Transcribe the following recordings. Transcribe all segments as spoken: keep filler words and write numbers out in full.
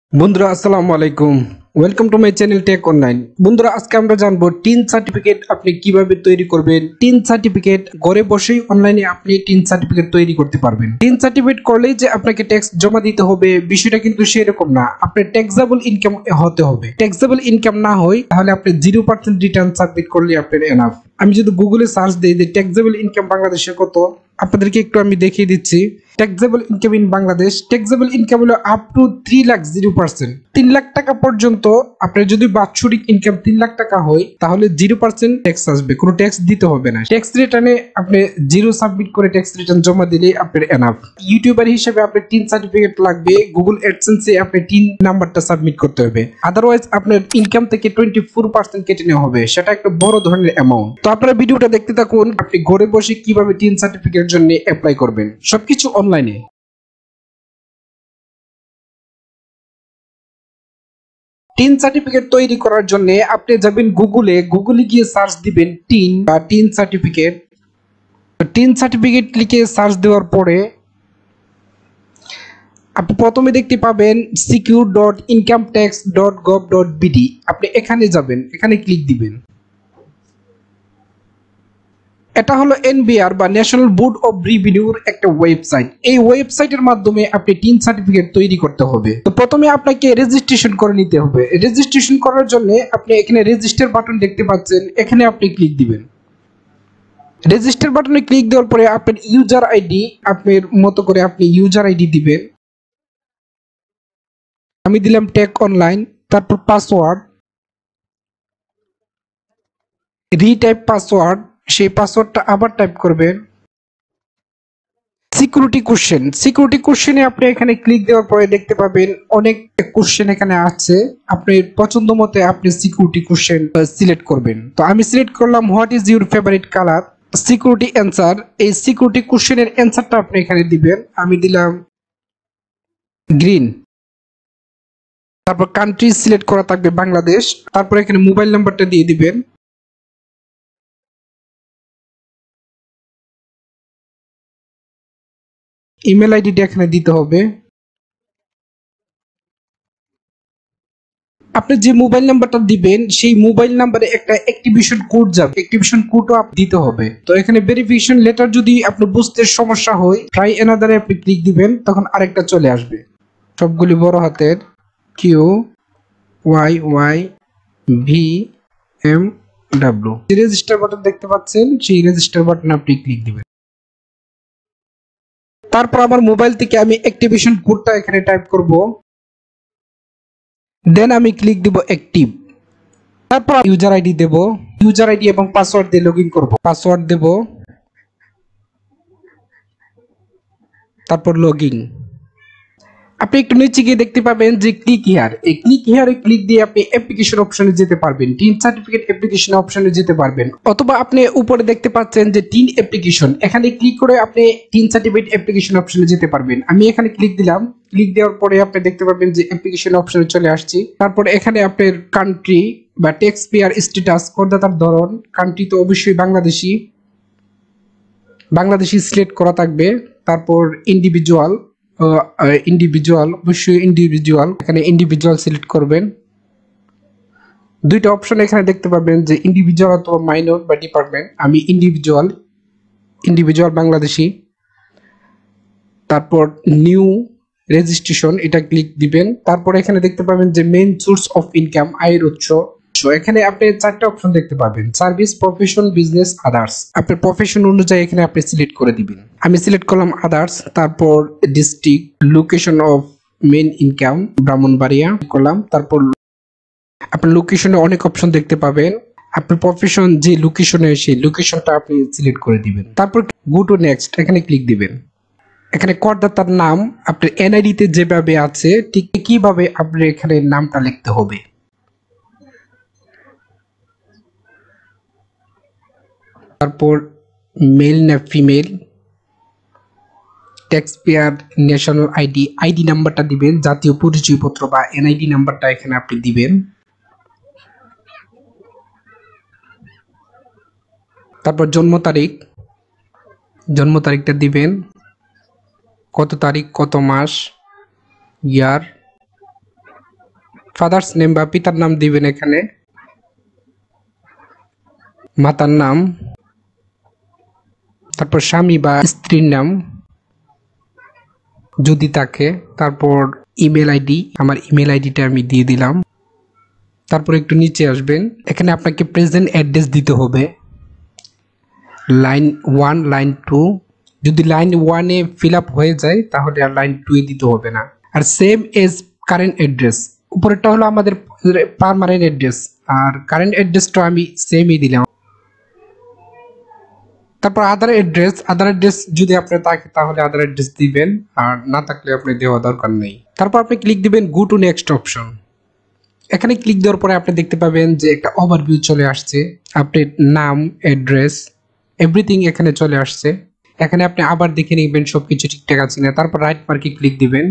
বন্ধুরা আসসালামু আলাইকুম, welcome to my channel tech online. বন্ধুরা আজকে আমরা জানবো টিন সার্টিফিকেট আপনি কিভাবে তৈরি করবেন। টিন সার্টিফিকেট ঘরে বসেই অনলাইনে আপনি টিন সার্টিফিকেট তৈরি করতে পারবেন। টিন সার্টিফিকেট করলেই যে আপনাকে ট্যাক্স জমা দিতে হবে বিষয়টা কিন্তু সেরকম না। আপনার ট্যাক্সেবল ইনকাম হতে হবে। ট্যাক্সেবল ইনকাম না হয় তাহলে আপনি জিরো পার্সেন্ট রিটার্ন সাবমিট করলে আপনার এনাফ। আমি যদি গুগলে সার্চ দিই যে ট্যাক্সেবল ইনকাম বাংলাদেশে কত, আপনাদেরকে একটু আমি দেখিয়ে দিচ্ছি। Taxable income in Bangladesh, taxable income হলো up to three lakh zero percent তিন লাখ টাকা পর্যন্ত। আপনার যদি বাৎসরিক ইনকাম তিন লাখ টাকা হয় তাহলে জিরো পার্সেন্ট ট্যাক্স আসবে, কোনো ট্যাক্স দিতে হবে না। ট্যাক্স রিটার্নে আপনি জিরো সাবমিট করে ট্যাক্স রিটার্ন জমা দিলে আপনার এনাফ। ইউটিউবার হিসেবে আপনার টিন সার্টিফিকেট লাগবে, গুগল অ্যাডসেন্সে আপনি টিন নাম্বারটা সাবমিট করতে হবে, আদারওয়াইজ আপনার ইনকাম থেকে টোয়েন্টি ফোর পার্সেন্ট কেটে নেওয়া হবে, সেটা একটা বড় ধরনের অ্যামাউন্ট। তো আপনারা ভিডিওটা দেখতে থাকুন, আপনি ঘরে বসে কিভাবে টিন সার্টিফিকেটের জন্য অ্যাপ্লাই করবেন, সবকিছু অনলাইনে। টিন সার্টিফিকেট তৈরি করার জন্য আপনি যাবেন গুগলে, গুগলে গিয়ে সার্চ দিবেন টিন বা টিন সার্টিফিকেট। টিন সার্টিফিকেট লিখে সার্চ দেওয়ার পরে আপনি প্রথমে দেখতে পাবেন secure dot income tax dot gov dot BD. আপনি এখানে যাবেন, এখানে ক্লিক দিবেন। এটা হলো এনবিআর বা ন্যাশনাল বোর্ড অফ রিভিনিউর একটা ওয়েবসাইট। এই ওয়েবসাইটের মাধ্যমে আপনি টিন সার্টিফিকেট তৈরি করতে হবে। তো প্রথমে আপনাকে রেজিস্ট্রেশন করে নিতে হবে। রেজিস্ট্রেশন করার জন্য আপনি এখানে রেজিস্টার বাটন দেখতে পাচ্ছেন, এখানে আপনি ক্লিক দিবেন। রেজিস্টার বাটনে ক্লিক দেওয়ার পরে আপনার ইউজার আইডি আপনার মতো করে আপনি ইউজার আইডি দিবেন। আমি দিলাম টেক অনলাইন, তারপর পাসওয়ার্ড, রিটাইপ পাসওয়ার্ড, সেই পাসওয়ার্ডটা আবার টাইপ করবেন। সিকিউরিটি কোশ্চেন, সিকিউরিটি কোশ্চেনে আপনি এখানে ক্লিক দেওয়ার পরে দেখতে পাবেন অনেক কোশ্চেন এখানে আছে। আপনার পছন্দ মতে আপনি সিকিউরিটি কোশ্চেন সিলেক্ট করবেন। তো আমি সিলেক্ট করলাম what is your favourite colour. Security answer, এই সিকিউরিটি কোশ্চেনের অ্যান্সারটা আপনি এখানে দিবেন। আমি দিলাম গ্রিন। তারপর কান্ট্রি সিলেক্ট করা থাকবে বাংলাদেশ। তারপর এখানে মোবাইল নাম্বারটা দিয়ে দিবেন। ইমেল আইডিটা এখানে দিতে হবে। আপনি যে মোবাইল নাম্বারটা দিবেন সেই মোবাইল নাম্বারে একটা অ্যাক্টিভেশন কোড যাবে, অ্যাক্টিভেশন কোডও আপনি দিতে হবে। তো এখানে ভেরিফিকেশন লেটার যদি আপনি বুঝতে সমস্যা হয় ট্রাই অ্যানাদারে আপনি ক্লিক দিবেন, তখন আরেকটা চলে আসবে। সবগুলি বড় হাতের, Q Y Y V M W. যে রেজিস্টার বাটন দেখতে পাচ্ছেন সেই রেজিস্টার বাটনে আপনি ক্লিক দিবেন। তারপর আমার মোবাইল থেকে আমি অ্যাক্টিভেশন কোডটা এখানে টাইপ করব, দেন আমি ক্লিক দিব অ্যাক্টিভ। তারপর ইউজার আইডি দেব, ইউজার আইডি এবং পাসওয়ার্ড দিয়ে লগইন করব। পাসওয়ার্ড দেব, তারপর লগইন। আপনি একটু নিচে গিয়ে দেখতে পাবেন যে ক্লিক হিয়ার, এই ক্লিক হিয়ারে ক্লিক দিয়ে আপনি অ্যাপ্লিকেশন অপশনে যেতে পারবেন, টিন সার্টিফিকেট অ্যাপ্লিকেশন অপশনে যেতে পারবেন। অথবা আপনি উপরে দেখতে পাচ্ছেন যে টিন অ্যাপ্লিকেশন, এখানে ক্লিক করে আপনি টিন সার্টিফিকেট অ্যাপ্লিকেশন অপশনে যেতে পারবেন। আমি এখানে ক্লিক দিলাম। ক্লিক দেওয়ার পরে আপনি দেখতে পাবেন যে অ্যাপ্লিকেশন অপশনে চলে আসছি। তারপর এখানে আপনার কান্ট্রি বা ট্যাক্স পেয়ার স্ট্যাটাস, করদাতার ধরন, কান্ট্রি তো অবশ্যই বাংলাদেশি, বাংলাদেশি সিলেক্ট করা থাকবে। তারপর ইন্ডিভিজুয়াল, ইন্ডিভিজুয়াল অবশ্যই ইন্ডিভিজুয়াল, এখানে ইন্ডিভিজুয়াল সিলেক্ট করবেন। দুইটা অপশন এখানে দেখতে পাবেন যে ইন্ডিভিজুয়াল অথবা মাইনর বা ডিপার্টমেন্ট। আমি ইন্ডিভিজুয়াল, ইন্ডিভিজুয়াল বাংলাদেশি। তারপর নিউ রেজিস্ট্রেশন, এটা ক্লিক দিবেন। তারপর এখানে দেখতে পাবেন যে মেইন সোর্স অফ ইনকাম, আয়ের উৎস। এখানে আপনি চারটা অপশন দেখতে পাবেন, সার্ভিস, প্রফেশন, বিজনেস, আদার্স। আপনার প্রফেশন অনুযায়ী এখানে আপনি সিলেক্ট করে দিবেন। আমি সিলেক্ট করলাম আদার্স। তারপর district, location of main income Brahmanbaria করলাম। তারপর আপনার লোকেশনে অনেক অপশন দেখতে পাবেন, আপনার প্রফেশন যে লোকেশনে সেই লোকেশনটা আপনি সিলেক্ট করে দিবেন। তারপর গো টু নেক্সট, এখানে ক্লিক দিবেন। এখানে করদাতার নাম আপনার এনআইডি তে যেভাবে আছে ঠিক কিভাবে আপনার এখানে নামটা লিখতে হবে। তারপর মেল না female, tax payer, national ID, ID নাম্বারটা দিবেন, জাতীয় পরিচয়পত্র বা এনআইডি নাম্বারটা এখানে আপনি দিবেন। তারপর জন্ম তারিখ, জন্ম তারিখটা দিবেন, কত তারিখ, কত মাস, ইয়ার, ফাদার্স নেম বা পিতার নাম দিবেন এখানে, মাতার নাম, তারপর স্বামী বা স্ত্রীর নাম যদি থাকে, তারপর ইমেল আইডি, আমার ইমেল আইডিটা আমি দিয়ে দিলাম। তারপর একটু নিচে আসবেন, এখানে আপনাকে প্রেজেন্ট অ্যাড্রেস দিতে হবে, লাইন ওয়ান লাইন টু। যদি লাইন ওয়ানে ফিল আপ হয়ে যায় তাহলে আর লাইন টু এ দিতে হবে না। আর সেম এজ কারেন্ট অ্যাড্রেস, উপরেরটা হলো আমাদের পার্মানেন্ট অ্যাড্রেস, আর কারেন্ট অ্যাড্রেসটা আমি সেমই দিলাম। তারপর আদার অ্যাড্রেস, আদার অ্যাড্রেস যদি আপনার থাকে তাহলে আদার অ্যাড্রেস দিবেন, আর না থাকলে আপনি দেওয়া দরকার নেই। তারপর আপনি ক্লিক দিবেন গো টু নেক্সট অপশন। এখানে ক্লিক দেওয়ার পরে আপনি দেখতে পাবেন যে একটা ওভারভিউ চলে আসছে, আপনার নাম, অ্যাড্রেস, এভরিথিং এখানে চলে আসছে। এখানে আপনি আবার দেখে নেবেন সবকিছু ঠিকঠাক আছে না। তারপর রাইট মার্কে ক্লিক দিবেন,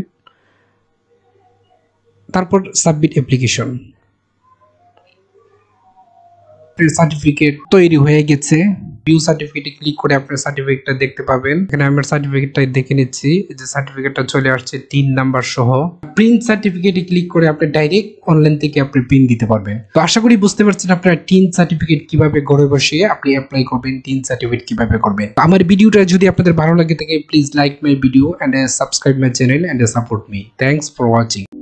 তারপর সাবমিট অ্যাপ্লিকেশন। সার্টিফিকেট তৈরি হয়ে গেছে। ভিউ সার্টিফিকেটে ক্লিক করে আপনার সার্টিফিকেটটা দেখতে পাবেন। এখানে আমার সার্টিফিকেটটা দেখে নিচ্ছি, যে সার্টিফিকেটটা চলে আসছে তিন নাম্বার সহ। প্রিন্ট সার্টিফিকেটে ক্লিক করে আপনি ডাইরেক্ট অনলাইন থেকে আপনি প্রিন্ট দিতে পারবেন। তো আশা করি বুঝতে পারছেন আপনারা টিন সার্টিফিকেট কিভাবে ঘরে বসে আপনি অ্যাপ্লাই করবেন, টিন সার্টিফিকেট কিভাবে করবেন। আমার ভিডিওটা যদি আপনাদের ভালো লাগে থাকে, please like my video and subscribe my channel and support me. Thanks for watching.